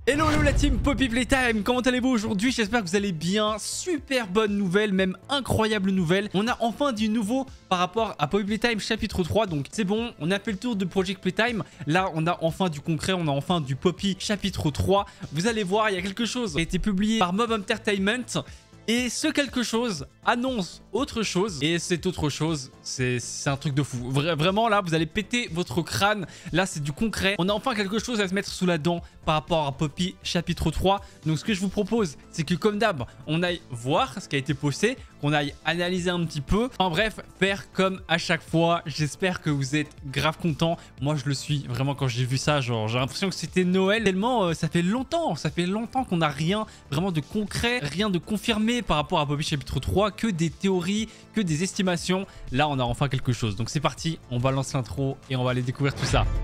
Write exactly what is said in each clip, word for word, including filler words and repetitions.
Hello, hello la team Poppy Playtime, comment allez-vous aujourd'hui? J'espère que vous allez bien. Super bonne nouvelle, même incroyable nouvelle. On a enfin du nouveau par rapport à Poppy Playtime chapitre trois. Donc c'est bon, on a fait le tour de Project Playtime. Là, on a enfin du concret, on a enfin du Poppy chapitre trois. Vous allez voir, il y a quelque chose qui a été publié par Mob Entertainment. Et ce quelque chose annonce autre chose. Et cette autre chose, c'est un truc de fou. Vra vraiment, là, vous allez péter votre crâne. Là, c'est du concret. On a enfin quelque chose à se mettre sous la dent par rapport à Poppy chapitre trois. Donc, ce que je vous propose, c'est que comme d'hab, on aille voir ce qui a été posté, qu'on aille analyser un petit peu. En bref, faire comme à chaque fois. J'espère que vous êtes grave contents. Moi, je le suis. Vraiment, quand j'ai vu ça, genre, j'ai l'impression que c'était Noël. Tellement, euh, ça fait longtemps. Ça fait longtemps qu'on n'a rien vraiment de concret, rien de confirmé par rapport à Poppy chapitre trois, que des théories, que des estimations. Là, on a enfin quelque chose. Donc c'est parti, on balance l'intro et on va aller découvrir tout ça.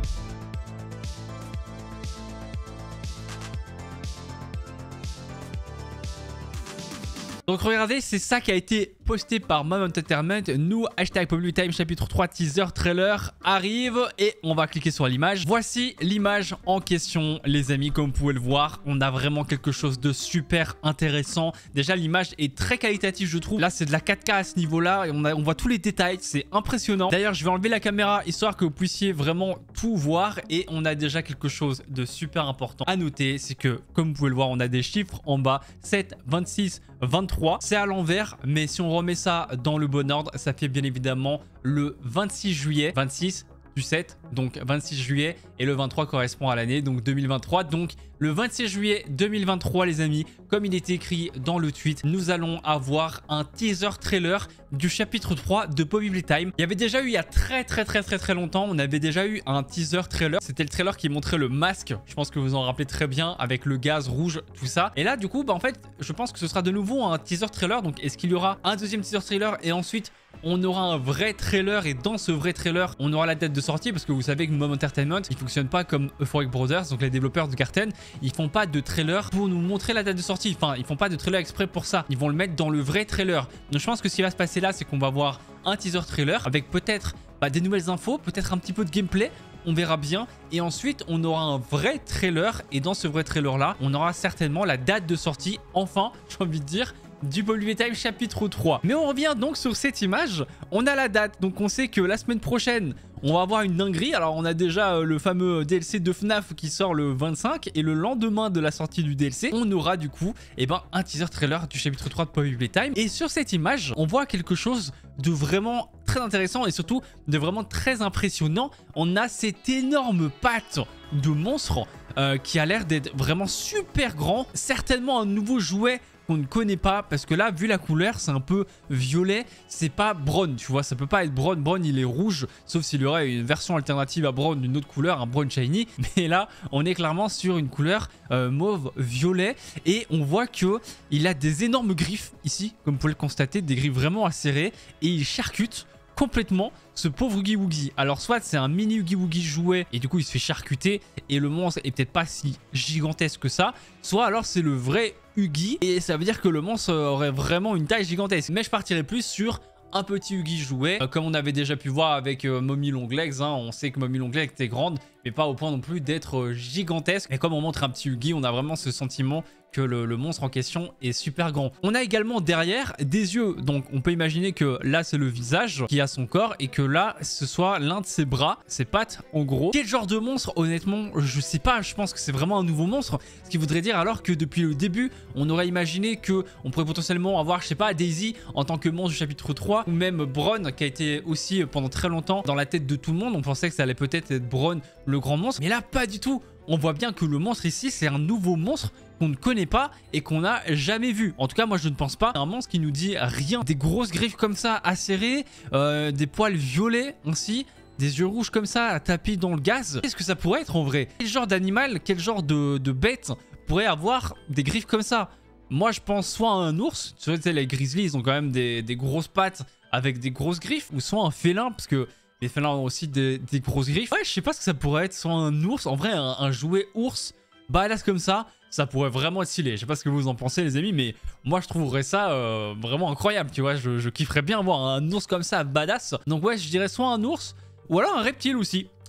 Donc regardez, c'est ça qui a été posté par Mob Entertainment. Nous, hashtag Poppy Playtime chapitre trois teaser trailer arrive et on va cliquer sur l'image. Voici l'image en question, les amis. Comme vous pouvez le voir, on a vraiment quelque chose de super intéressant. Déjà, l'image est très qualitative, je trouve. Là, c'est de la quatre K à ce niveau-là et on, a, on voit tous les détails. C'est impressionnant. D'ailleurs, je vais enlever la caméra histoire que vous puissiez vraiment tout voir. Et on a déjà quelque chose de super important à noter. C'est que, comme vous pouvez le voir, on a des chiffres en bas. sept, vingt-six, vingt-trois. C'est à l'envers, mais si on remet ça dans le bon ordre, ça fait bien évidemment le vingt-six juillet. vingt-six du sept, donc vingt-six juillet, et le vingt-trois correspond à l'année, donc deux mille vingt-trois. Donc le vingt-six juillet deux mille vingt-trois, les amis, comme il est écrit dans le tweet, nous allons avoir un teaser trailer du chapitre trois de Poppy Playtime. Il y avait déjà eu il y a très très très très très longtemps, on avait déjà eu un teaser trailer. C'était le trailer qui montrait le masque, je pense que vous en rappelez très bien, avec le gaz rouge, tout ça. Et là, du coup, bah, en fait, je pense que ce sera de nouveau un teaser trailer. Donc est-ce qu'il y aura un deuxième teaser trailer et ensuite on aura un vrai trailer, et dans ce vrai trailer, on aura la date de sortie, parce que vous savez que Mob Entertainment, ils fonctionnent pas comme Euphoric Brothers, donc les développeurs de Garten, ils font pas de trailer pour nous montrer la date de sortie. Enfin, ils font pas de trailer exprès pour ça. Ils vont le mettre dans le vrai trailer. Donc je pense que ce qui va se passer là, c'est qu'on va voir un teaser trailer avec peut-être bah, des nouvelles infos, peut-être un petit peu de gameplay. On verra bien. Et ensuite, on aura un vrai trailer. Et dans ce vrai trailer là, on aura certainement la date de sortie, enfin, j'ai envie de dire, du Poppy Playtime chapitre trois. Mais on revient donc sur cette image. On a la date. Donc on sait que la semaine prochaine, on va avoir une dinguerie. Alors on a déjà euh, le fameux D L C de F N A F qui sort le vingt-cinq. Et le lendemain de la sortie du D L C, on aura du coup eh ben, un teaser trailer du chapitre trois de Poppy Playtime. Et sur cette image, on voit quelque chose de vraiment très intéressant et surtout de vraiment très impressionnant. On a cette énorme patte de monstre euh, qui a l'air d'être vraiment super grand. Certainement un nouveau jouet qu'on ne connaît pas, parce que là, vu la couleur, c'est un peu violet, c'est pas Brown, tu vois, ça peut pas être Brown. Brown, il est rouge, sauf s'il y aurait une version alternative à Brown d'une autre couleur, un Brown Shiny, mais là, on est clairement sur une couleur euh, mauve violet, et on voit que il a des énormes griffes ici, comme vous pouvez le constater, des griffes vraiment acérées, et il charcute complètement ce pauvre Oogie Woogie. Alors soit c'est un mini Oogie Woogie jouet et du coup il se fait charcuter et le monstre est peut-être pas si gigantesque que ça, soit alors c'est le vrai Oogie et ça veut dire que le monstre aurait vraiment une taille gigantesque. Mais je partirais plus sur un petit Oogie jouet, euh, comme on avait déjà pu voir avec euh, Mommy Longlegs, hein. On sait que Mommy Longlegs était grande, mais pas au point non plus d'être euh, gigantesque. Et comme on montre un petit Oogie, on a vraiment ce sentiment que le, le monstre en question est super grand. On a également derrière des yeux, donc on peut imaginer que là c'est le visage qui a son corps et que là ce soit l'un de ses bras, ses pattes en gros. Quel genre de monstre? Honnêtement, je sais pas, je pense que c'est vraiment un nouveau monstre, ce qui voudrait dire alors que depuis le début, on aurait imaginé que on pourrait potentiellement avoir, je sais pas, Daisy en tant que monstre du chapitre trois, ou même Bron qui a été aussi pendant très longtemps dans la tête de tout le monde. On pensait que ça allait peut-être être Bron le grand monstre, mais là pas du tout. On voit bien que le monstre ici, c'est un nouveau monstre qu'on ne connaît pas et qu'on n'a jamais vu. En tout cas, moi, je ne pense pas. Un monstre qui nous dit rien. Des grosses griffes comme ça, acérées, euh, des poils violets aussi, des yeux rouges comme ça, tapis dans le gaz. Qu'est-ce que ça pourrait être en vrai? Quel genre d'animal, quel genre de, de bête pourrait avoir des griffes comme ça? Moi, je pense soit à un ours. Tu sais, les grizzlies, ils ont quand même des, des grosses pattes avec des grosses griffes. Ou soit un félin, parce que les félins ont aussi des, des grosses griffes. Ouais, je sais pas ce que ça pourrait être. Soit un ours. En vrai, un, un jouet ours badass comme ça, ça pourrait vraiment être stylé. Je sais pas ce que vous en pensez, les amis, mais moi, je trouverais ça euh, vraiment incroyable, tu vois. Je, je kifferais bien voir un ours comme ça, badass. Donc ouais, je dirais soit un ours, ou alors un reptile aussi.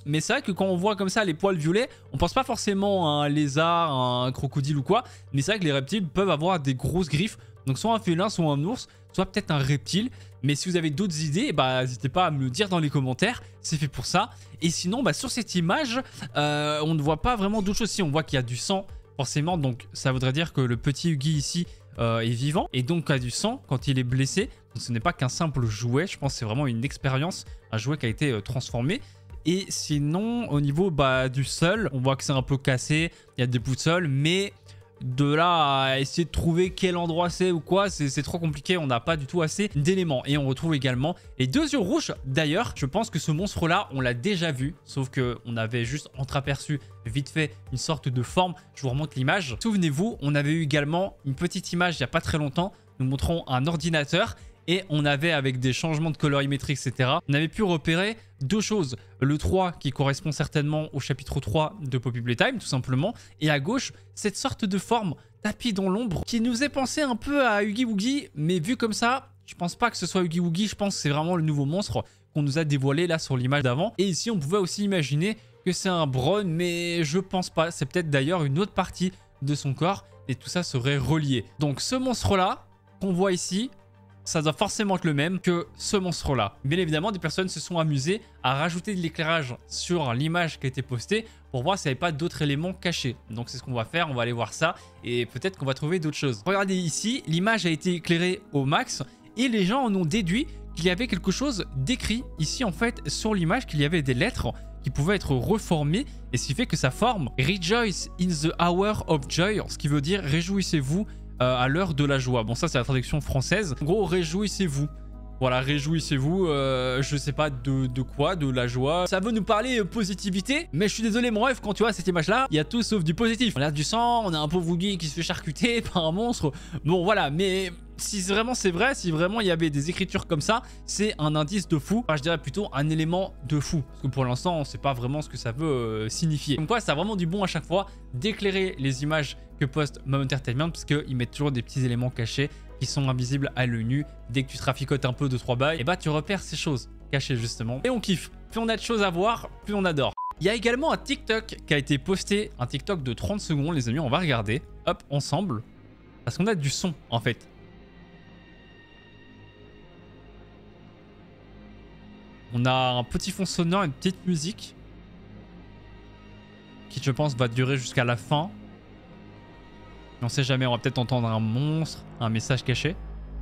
mais c'est vrai que quand on voit comme ça les poils violets, on pense pas forcément à un lézard, à un crocodile ou quoi, mais c'est vrai que les reptiles peuvent avoir des grosses griffes, donc soit un félin, soit un ours, soit peut-être un reptile. Mais si vous avez d'autres idées, bah, n'hésitez pas à me le dire dans les commentaires, c'est fait pour ça. Et sinon, bah, sur cette image, euh, on ne voit pas vraiment d'autres choses. Si on voit qu'il y a du sang, forcément, donc ça voudrait dire que le petit Huggy ici euh, est vivant, et donc a du sang quand il est blessé. Donc ce n'est pas qu'un simple jouet, je pense que c'est vraiment une expérience, un jouet qui a été euh, transformé. Et sinon, au niveau bah, du sol, on voit que c'est un peu cassé, il y a des bouts de sol, mais de là à essayer de trouver quel endroit c'est ou quoi, c'est trop compliqué, on n'a pas du tout assez d'éléments. Et on retrouve également les deux yeux rouges. D'ailleurs, je pense que ce monstre là, on l'a déjà vu, sauf qu'on avait juste entreaperçu vite fait une sorte de forme. Je vous remonte l'image. Souvenez-vous, on avait eu également une petite image il n'y a pas très longtemps, nous montrons un ordinateur. Et on avait, avec des changements de colorimétrie, et cetera, on avait pu repérer deux choses. Le trois qui correspond certainement au chapitre trois de Poppy Playtime, tout simplement. Et à gauche, cette sorte de forme tapis dans l'ombre qui nous est pensé un peu à Huggy Wuggy. Mais vu comme ça, je pense pas que ce soit Huggy Wuggy. Je pense que c'est vraiment le nouveau monstre qu'on nous a dévoilé là sur l'image d'avant. Et ici, on pouvait aussi imaginer que c'est un Bron, mais je pense pas. C'est peut-être d'ailleurs une autre partie de son corps. Et tout ça serait relié. Donc ce monstre-là, qu'on voit ici, ça doit forcément être le même que ce monstre-là. Bien évidemment, des personnes se sont amusées à rajouter de l'éclairage sur l'image qui a été postée pour voir s'il n'y avait pas d'autres éléments cachés. Donc c'est ce qu'on va faire, on va aller voir ça et peut-être qu'on va trouver d'autres choses. Regardez ici, l'image a été éclairée au max et les gens en ont déduit qu'il y avait quelque chose d'écrit ici en fait sur l'image, qu'il y avait des lettres qui pouvaient être reformées et ce qui fait que sa forme « Rejoice in the hour of joy », ce qui veut dire « Réjouissez-vous » à l'heure de la joie. Bon, ça c'est la traduction française. En gros, réjouissez-vous. Voilà, réjouissez-vous, euh, je sais pas de, de quoi, de la joie. Ça veut nous parler euh, positivité, mais je suis désolé mon rêve, quand tu vois cette image-là, il y a tout sauf du positif. On a du sang, on a un pauvre Wuggy qui se fait charcuter par un monstre. Bon, voilà, mais si vraiment c'est vrai, si vraiment il y avait des écritures comme ça, c'est un indice de fou. Enfin, je dirais plutôt un élément de fou. Parce que pour l'instant, on sait pas vraiment ce que ça veut euh, signifier. Donc quoi, ça a vraiment du bon à chaque fois d'éclairer les images que poste Mom Entertainment, parce qu'ils mettent toujours des petits éléments cachés qui sont invisibles à l'œil nu. Dès que tu traficotes un peu de trois bails, et bah tu repères ces choses cachées justement. Et on kiffe. Plus on a de choses à voir, plus on adore. Il y a également un TikTok qui a été posté, un TikTok de trente secondes les amis, on va regarder. Hop, ensemble. Parce qu'on a du son en fait. On a un petit fond sonore, une petite musique. Qui je pense va durer jusqu'à la fin. On sait jamais, on va peut-être entendre un monstre, un message caché.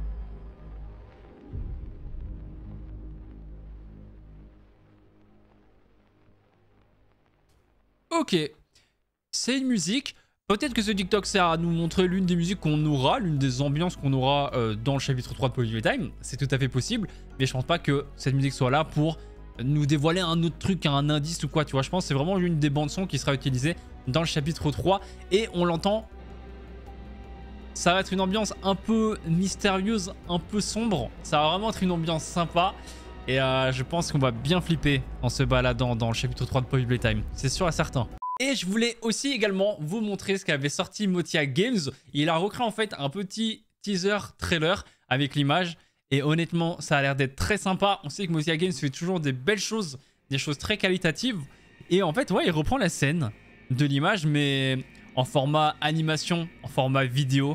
Ok, c'est une musique. Peut-être que ce TikTok sert à nous montrer l'une des musiques qu'on aura, l'une des ambiances qu'on aura euh, dans le chapitre trois de Poppy Playtime. C'est tout à fait possible, mais je pense pas que cette musique soit là pour nous dévoiler un autre truc, un indice ou quoi. Tu vois, je pense que c'est vraiment l'une des bandes son qui sera utilisée dans le chapitre trois et on l'entend. Ça va être une ambiance un peu mystérieuse, un peu sombre. Ça va vraiment être une ambiance sympa. Et euh, je pense qu'on va bien flipper en se baladant dans le chapitre trois de Poppy Playtime. C'est sûr et certain. Et je voulais aussi également vous montrer ce qu'avait sorti Motia Games. Il a recréé en fait un petit teaser trailer avec l'image. Et honnêtement, ça a l'air d'être très sympa. On sait que Motia Games fait toujours des belles choses, des choses très qualitatives. Et en fait, ouais, il reprend la scène de l'image, mais en format animation, en format vidéo.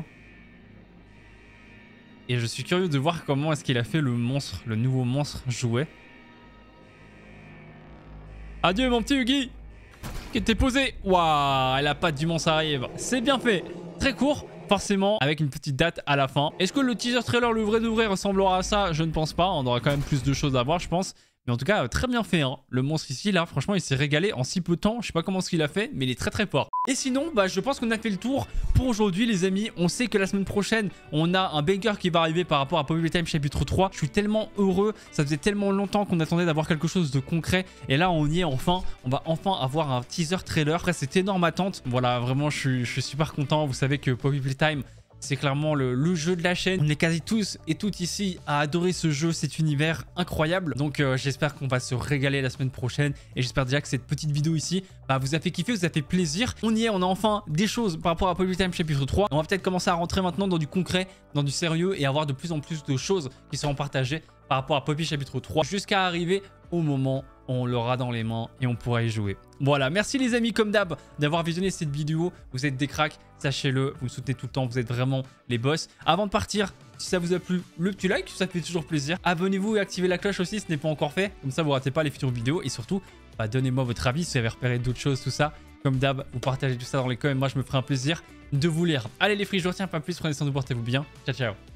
Et je suis curieux de voir comment est-ce qu'il a fait le monstre, le nouveau monstre jouet. Adieu mon petit Huggy, qui était posé. Waouh, la patte du monstre arrive. C'est bien fait. Très court, forcément, avec une petite date à la fin. Est-ce que le teaser trailer, le vrai de vrai, ressemblera à ça? Je ne pense pas. On aura quand même plus de choses à voir, je pense. Mais en tout cas, très bien fait, hein. Le monstre ici, là, franchement, il s'est régalé en si peu de temps. Je sais pas comment ce qu'il a fait, mais il est très très fort. Et sinon, bah, je pense qu'on a fait le tour pour aujourd'hui, les amis. On sait que la semaine prochaine, on a un banger qui va arriver par rapport à Poppy Playtime chapitre trois. Je suis tellement heureux. Ça faisait tellement longtemps qu'on attendait d'avoir quelque chose de concret. Et là, on y est enfin. On va enfin avoir un teaser trailer. Après, cette énorme attente. Voilà, vraiment, je suis, je suis super content. Vous savez que Poppy Playtime, C'est clairement le, le jeu de la chaîne. On est quasi tous et toutes ici à adorer ce jeu, cet univers incroyable. Donc euh, j'espère qu'on va se régaler la semaine prochaine. Et j'espère déjà que cette petite vidéo ici bah, vous a fait kiffer, vous a fait plaisir. On y est, on a enfin des choses par rapport à Poppy Time chapitre trois. On va peut-être commencer à rentrer maintenant dans du concret, dans du sérieux et avoir de plus en plus de choses qui seront partagées par rapport à Poppy chapitre trois jusqu'à arriver au moment où on l'aura dans les mains et on pourra y jouer. Voilà, merci les amis comme d'hab d'avoir visionné cette vidéo. Vous êtes des cracks, sachez-le, vous me soutenez tout le temps, vous êtes vraiment les boss. Avant de partir, si ça vous a plu, le petit like, ça fait toujours plaisir. Abonnez-vous et activez la cloche aussi, ce n'est pas encore fait. Comme ça, vous ne ratez pas les futures vidéos. Et surtout, bah, donnez-moi votre avis si vous avez repéré d'autres choses, tout ça. Comme d'hab, vous partagez tout ça dans les commentaires. Moi, je me ferai un plaisir de vous lire. Allez les free, je retiens pas plus. Prenez soin de vous, portez-vous bien. Ciao, ciao.